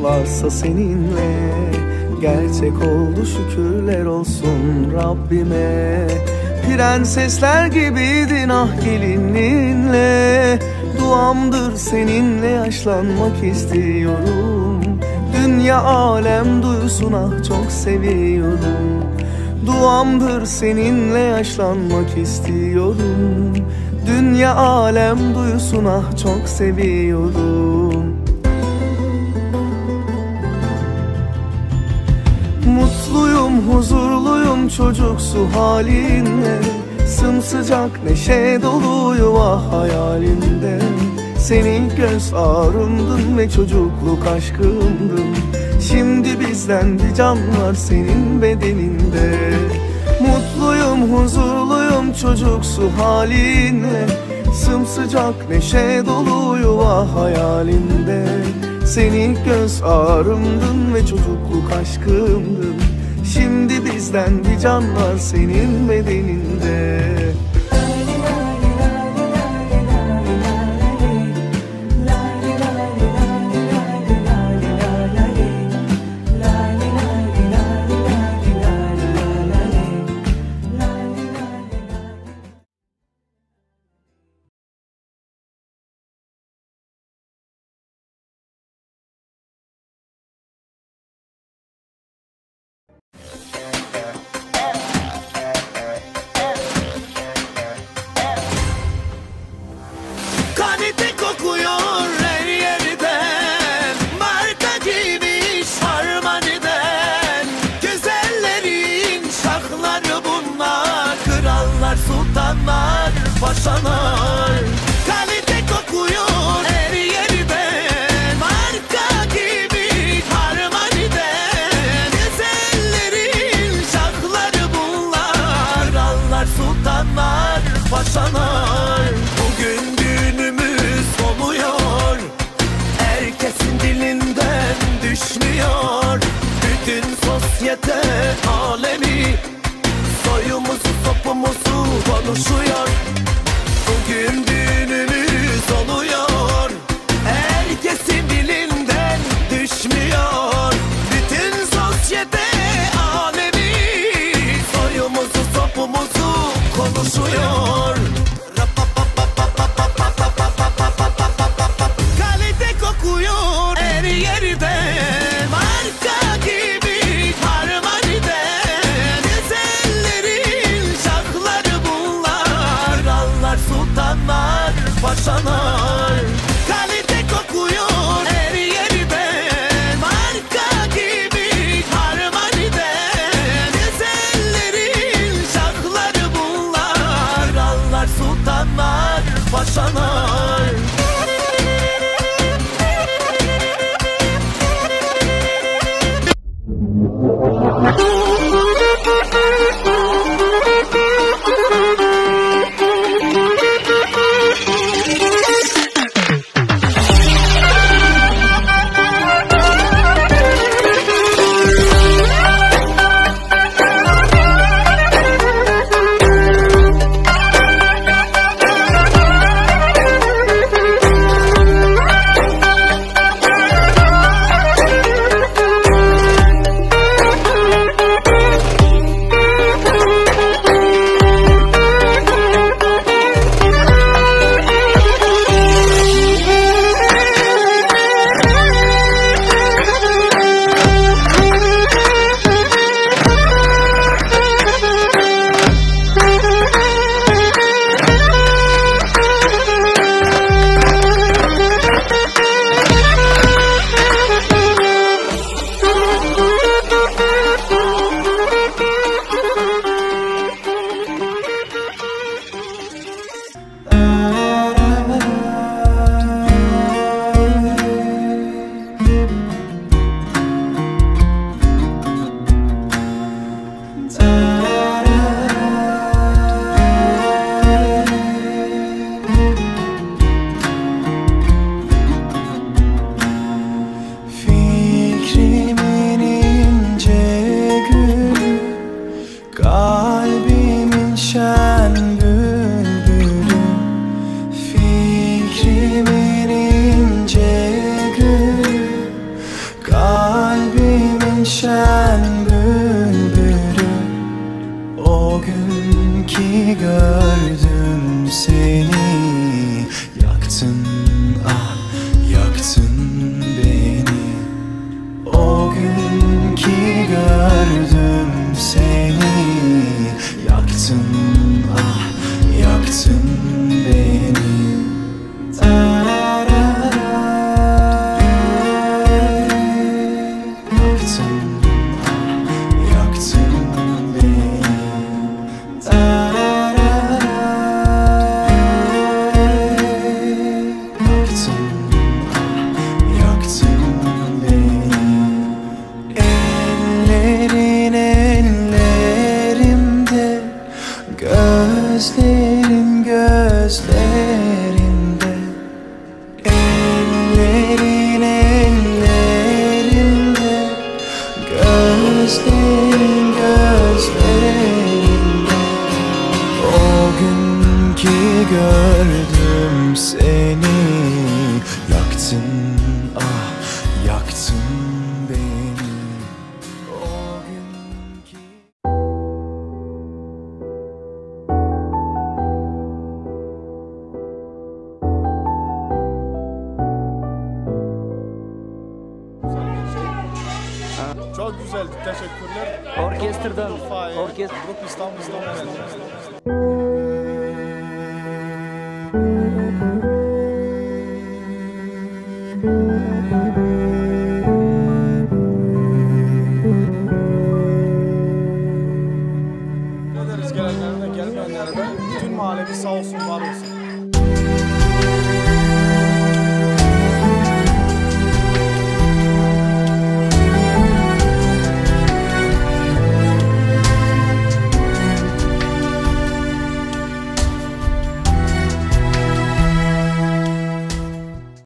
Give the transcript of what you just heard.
varsa seninle. Gerçek oldu şükürler olsun Rabbime. Prensesler gibiydin ah gelinliğinle. Duamdır seninle yaşlanmak istiyorum. Dünya alem duysun ah çok seviyorum. Duamdır seninle yaşlanmak istiyorum. Dünya alem duysun ah çok seviyorum. Mutluyum, huzurluyum çocuksu halinle. Sımsıcak neşe dolu yuva hayalimde. Senin göz ağrımdın ve çocukluk aşkımdın. Şimdi bizden bir can var senin bedeninde. Mutluyum, huzurluyum çocuksu halinle. Sımsıcak neşe dolu yuva hayalimde. Senin göz ağrımdın ve çocukluk aşkımdın. Şimdi bizden bir can var senin bedeninde. Kalite kokuyor her yerden, marka giymiş Armani'den. Güzellerin şahları bunlar, krallar, sultanlar, paşalar. Kalite kokuyor her yerden, marka giymiş Armani'den. Güzellerin şahları bunlar, krallar, sultanlar, paşalar. Bugün herkesin dilinden düşmüyor. Bütün sosyete alemi soyumuzu sopumuzu konuşuyor. Bugün gün ki gördüm seni, yaktın ah yaktın beni. O gün ki gördüm seni, yaktın ah yaktın beni. Gözlerin gözlerimde, ellerin ellerimde, gözlerin gözlerimde. O gün ki gördüm seni, yaktın ah yaktın beni. O gün ki Çok güzeldi, teşekkürler. Orkestradan, Grup İstanbul'dan geldi. Ederiz gelenlerine, gelmeyenlere de. Bütün mahallemiz sağ olsun, var olsun.